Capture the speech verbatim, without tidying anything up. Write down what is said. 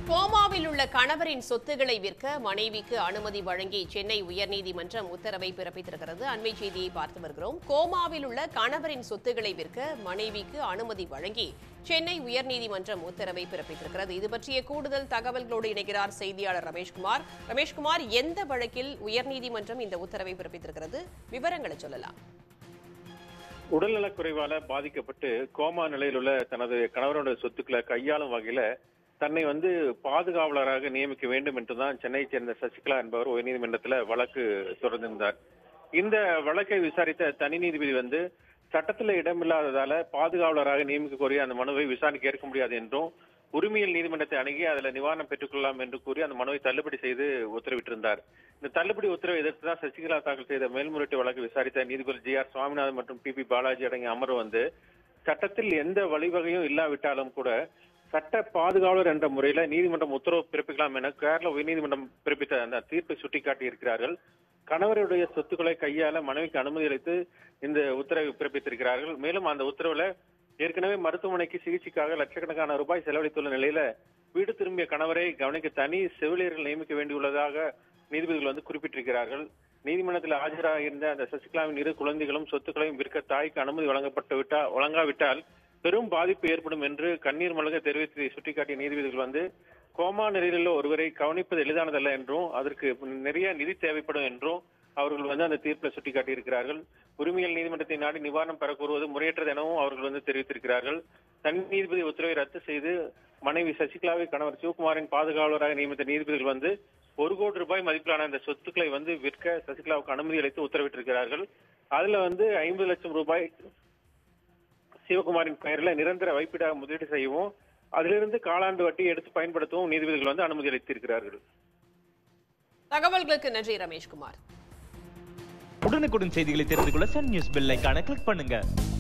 கோமாவில் உள்ள கணவரின் சொத்துக்களை விற்க மனைவிக்கு அனுமதி வழங்கி சென்னை உயர்நீதிமன்றம் உத்தரவை பிறப்பித்திருக்கிறது. அண்மை செய்தியை பார்த்து வருகிறோம். கோமாவில் உள்ள கணவரின் சொத்துக்களை விற்க மனைவிக்கு அனுமதி வழங்கி சென்னை உயர்நீதிமன்றம் உத்தரவை பிறப்பித்திருக்கிறது. இது பற்றிய கூடுதல் தகவல்களோடு இணைகிறார் செய்தியாளர் ரமேஷ்குமார். ரமேஷ்குமார், எந்த வழக்கில் உயர்நீதிமன்றம் இந்த உத்தரவை பிறப்பித்திருக்கிறது? விவரங்களை சொல்லலாம். உடல்நலக்குறைவால பாதிக்கப்பட்டு கோமா நிலையில் உள்ள தனது கணவருடைய சொத்துக்களை கையாளும் வகையில தன்னை வந்து பாதுகாவலராக நியமிக்க வேண்டும் என்றுதான் சென்னையைச் சேர்ந்த சசிகலா என்பவர் உயர்நீதிமன்றத்தில் வழக்கு தொடர்ந்திருந்தார். இந்த வழக்கை விசாரித்த தனி நீதிபதி வந்து சட்டத்தில் இடமில்லாததால பாதுகாவலராக நியமிக்க கோரிய அந்த மனுவை விசாரணைக்கு ஏற்க முடியாது என்றும் உரிமையியல் நீதிமன்றத்தை அணுகி அதில் நிவாரணம் பெற்றுக் கொள்ளலாம் என்று கூறி அந்த மனுவை தள்ளுபடி செய்து உத்தரவிட்டிருந்தார். இந்த தள்ளுபடி உத்தரவை எதிர்த்து தான் சசிகலா தாக்கல் செய்த மேல்முறையீட்டு வழக்கு விசாரித்த நீதிபதி ஜி ஆர் சுவாமிநாதன் மற்றும் பி பி பாலாஜி அடங்கிய அமர்வு வந்து சட்டத்தில் எந்த வழிவகையும் இல்லாவிட்டாலும் கூட சட்ட பாதுகாவலர் என்ற முறையில நீதிமன்றம் உத்தரவு பிறப்பிக்கலாம் என கேரள உயர்நீதிமன்றம் பிறப்பித்த அந்த தீர்ப்பை சுட்டிக்காட்டி இருக்கிறார்கள். கணவருடைய சொத்துக்களை கையாள மனைவிக்கு அனுமதி அளித்து இந்த உத்தரவை பிறப்பித்திருக்கிறார்கள். மேலும் அந்த உத்தரவுல ஏற்கனவே மருத்துவமனைக்கு சிகிச்சைக்காக லட்சக்கணக்கான ரூபாய் செலவழித்துள்ள நிலையில வீடு திரும்பிய கணவரை கவனிக்க தனி செவிலியர்கள் நியமிக்க வேண்டியுள்ளதாக நீதிபதிகள் வந்து குறிப்பிட்டிருக்கிறார்கள். நீதிமன்றத்தில் ஆஜராக இருந்த அந்த சசிகலாவின் இரு குழந்தைகளும் சொத்துக்களையும் விற்க தாய்க்கு அனுமதி வழங்கப்பட்டு விட்டா வழங்காவிட்டால் பெரும் பாதிப்பு ஏற்படும் என்று கண்ணீர் மல்க தெரிவித்து சுட்டிக்காட்டிய நீதிபதிகள் வந்து கோமா நிலையில் ஒருவரை கவனிப்பது எளிதானதல்ல என்றும் அதற்கு நிறைய நிதி தேவைப்படும் என்றும் அவர்கள் வந்து அந்த தீர்ப்பில் சுட்டிக்காட்டி இருக்கிறார்கள். உரிமையியல் நீதிமன்றத்தை நாடி நிவாரணம் பெற கூறுவது முறையற்றது எனவும் அவர்கள் வந்து தெரிவித்திருக்கிறார்கள். தனி நீதிபதி உத்தரவை ரத்து செய்து மனைவி சசிகலாவை கணவர் சிவகுமாரின் பாதுகாவலராக நியமித்த நீதிபதிகள் வந்து ஒரு கோடி ரூபாய் மதிப்பிலான அந்த சொத்துக்களை வந்து விற்க சசிகலாவுக்கு அனுமதி அளித்து உத்தரவிட்டிருக்கிறார்கள். அதுல வந்து ஐம்பது லட்சம் ரூபாய் சிவகுமாரின் பெயரில் நிரந்தர வைப்பீடாக முதலீடு செய்யவும் அதிலிருந்து காலாண்டு வட்டி எடுத்து பயன்படுத்தவும் நீதிபதிகள் வந்து அனுமதி அளித்திருக்கிறார்கள். தகவல்களுக்கு நன்றி ரமேஷ்குமார். உடனுக்குடன் செய்திகளை தெரிந்து கொள்ள சன் நியூஸ் பெல் ஐகானை கிளிக் பண்ணுங்க.